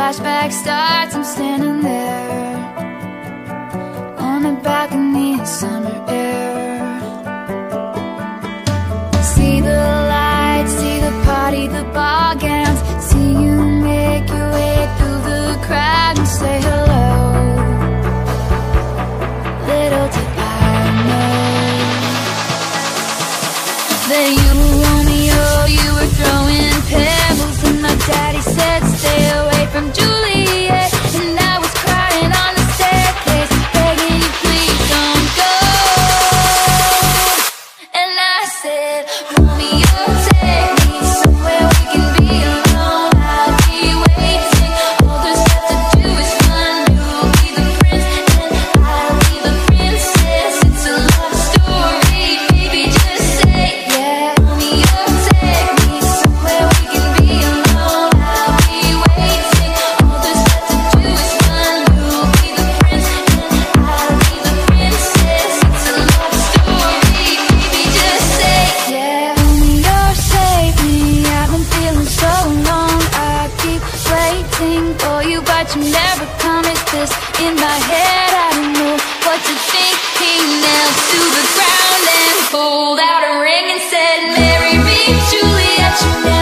flashback starts, I'm standing there on the balcony in summer air. See the lights, see the party, the ball gowns. See you make your way through the crowd and say hello. Little did I know that you were Romeo, you were throwing pebbles, and my daddy said stay away from Juliet. And I was crying on the staircase, begging you please don't go. And I said, Romeo, take me somewhere we can be alone. I'll be waiting, all there's left to do is fun. You'll be the prince and I'll be the princess. It's a love story, baby, just say yeah. Romeo, take me somewhere we can be alone. I'll be waiting, all there's left to do is fun. You'll be the prince and I'll be the princess. It's a love story, baby, just say yeah. Romeo, save me, I've been feeling so alone. I keep waiting for you, but you never come. It's this in my head, I don't know what to think. He knelt to the ground and pulled out a ring and said, marry me, Juliet, you